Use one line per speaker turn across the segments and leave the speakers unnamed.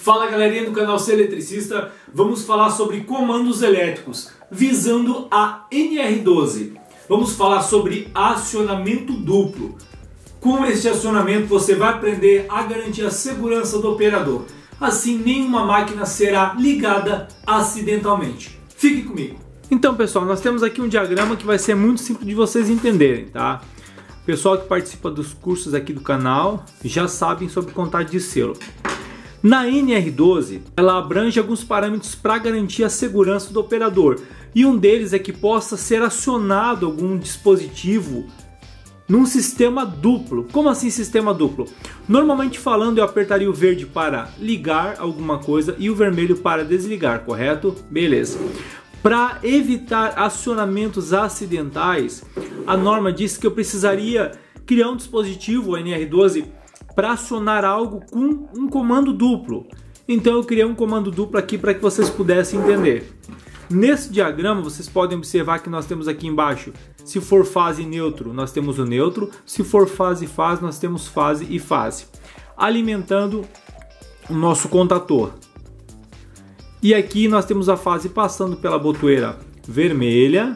Fala galerinha do canal Ser Eletricista, vamos falar sobre comandos elétricos visando a NR12. Vamos falar sobre acionamento duplo. Com este acionamento você vai aprender a garantir a segurança do operador. Assim nenhuma máquina será ligada acidentalmente. Fique comigo. Então pessoal, nós temos aqui um diagrama que vai ser muito simples de vocês entenderem, tá? O pessoal que participa dos cursos aqui do canal já sabem sobre contagem de selo. Na NR12, ela abrange alguns parâmetros para garantir a segurança do operador. E um deles é que possa ser acionado algum dispositivo num sistema duplo. Como assim sistema duplo? Normalmente falando, eu apertaria o verde para ligar alguma coisa e o vermelho para desligar, correto? Beleza. Para evitar acionamentos acidentais, a norma diz que eu precisaria criar um dispositivo, a NR12, para acionar algo com um comando duplo. Então eu criei um comando duplo aqui para que vocês pudessem entender. Nesse diagrama vocês podem observar que nós temos aqui embaixo, se for fase neutro, nós temos o neutro, se for fase e fase, nós temos fase e fase, alimentando o nosso contator. E aqui nós temos a fase passando pela botoeira vermelha.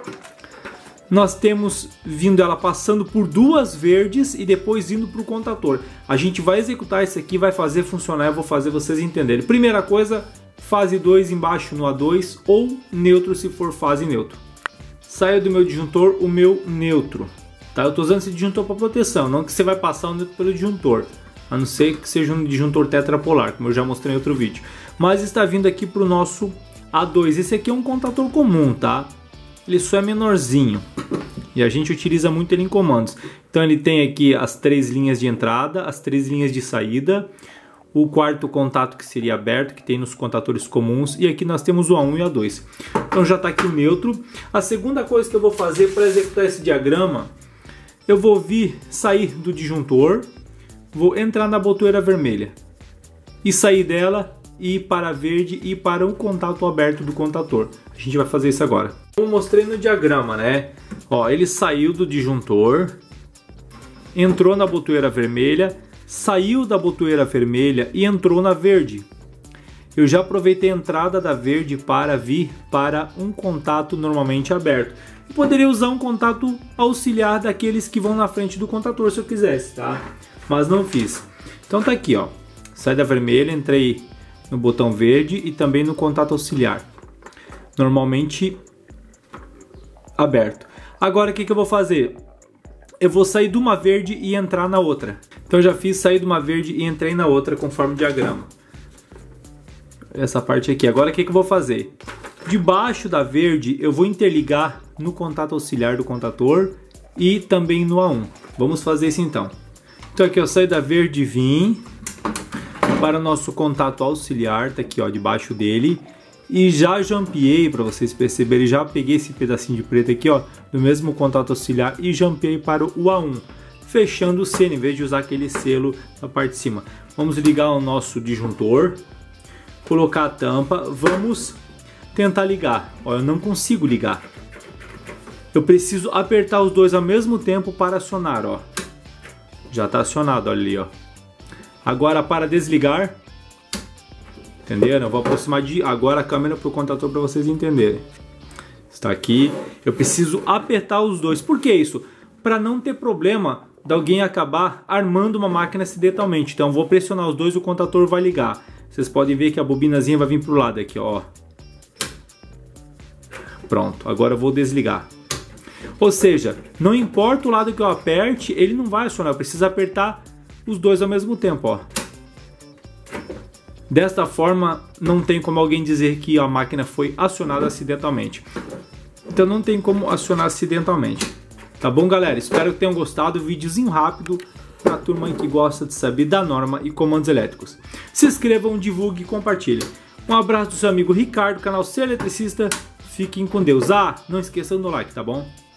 Nós temos vindo ela passando por duas verdes e depois indo para o contator. A gente vai executar isso aqui, vai fazer funcionar, eu vou fazer vocês entenderem. Primeira coisa, fase 2 embaixo no A2 ou neutro se for fase neutro. Saia do meu disjuntor o meu neutro. Tá? Eu estou usando esse disjuntor para proteção, não que você vai passar o neutro pelo disjuntor. A não ser que seja um disjuntor tetrapolar, como eu já mostrei em outro vídeo. Mas está vindo aqui para o nosso A2. Esse aqui é um contator comum, tá? Ele só é menorzinho e a gente utiliza muito ele em comandos. Então ele tem aqui as 3 linhas de entrada, as 3 linhas de saída, o quarto contato que seria aberto, que tem nos contatores comuns, e aqui nós temos o A1 e o A2. Então já está aqui o neutro. A segunda coisa que eu vou fazer para executar esse diagrama, eu vou sair do disjuntor, vou entrar na botoeira vermelha e sair dela, e ir para a verde e para o contato aberto do contator. A gente vai fazer isso agora. Como eu mostrei no diagrama, né? Ó, ele saiu do disjuntor, entrou na botoeira vermelha, saiu da botoeira vermelha e entrou na verde. Eu já aproveitei a entrada da verde para vir para um contato normalmente aberto. Eu poderia usar um contato auxiliar daqueles que vão na frente do contator se eu quisesse, tá? Mas não fiz. Então tá aqui, ó. Sai da vermelha, entrei no botão verde e também no contato auxiliar, normalmente aberto. Agora o que eu vou fazer? Eu vou sair de uma verde e entrar na outra. Então eu já fiz sair de uma verde e entrei na outra conforme o diagrama. Essa parte aqui. Agora o que eu vou fazer? Debaixo da verde eu vou interligar no contato auxiliar do contator e também no A1. Vamos fazer isso então. Então aqui eu saio da verde e vim para o nosso contato auxiliar, tá aqui ó, debaixo dele, e já jampeei, para vocês perceberem, já peguei esse pedacinho de preto aqui ó, do mesmo contato auxiliar e jampeei para o A1, fechando o selo, em vez de usar aquele selo na parte de cima. Vamos ligar o nosso disjuntor, colocar a tampa, vamos tentar ligar. Ó, eu não consigo ligar, eu preciso apertar os dois ao mesmo tempo para acionar, ó. Já está acionado, olha ali, ó. Agora para desligar, entenderam? Eu vou aproximar agora a câmera para o contator para vocês entenderem. Está aqui, eu preciso apertar os dois. Por que isso? Para não ter problema de alguém acabar armando uma máquina acidentalmente. Então eu vou pressionar os dois e o contator vai ligar. Vocês podem ver que a bobinazinha vai vir para o lado aqui, ó. Pronto, agora eu vou desligar. Ou seja, não importa o lado que eu aperte, ele não vai acionar. Eu preciso apertar os dois ao mesmo tempo, ó. Desta forma, não tem como alguém dizer que a máquina foi acionada acidentalmente. Então não tem como acionar acidentalmente. Tá bom, galera? Espero que tenham gostado. Videozinho rápido para a turma que gosta de saber da norma e comandos elétricos. Se inscrevam, divulguem e compartilhem. Um abraço do seu amigo Ricardo, canal Ser Eletricista. Fiquem com Deus. Ah, não esqueçam do like, tá bom?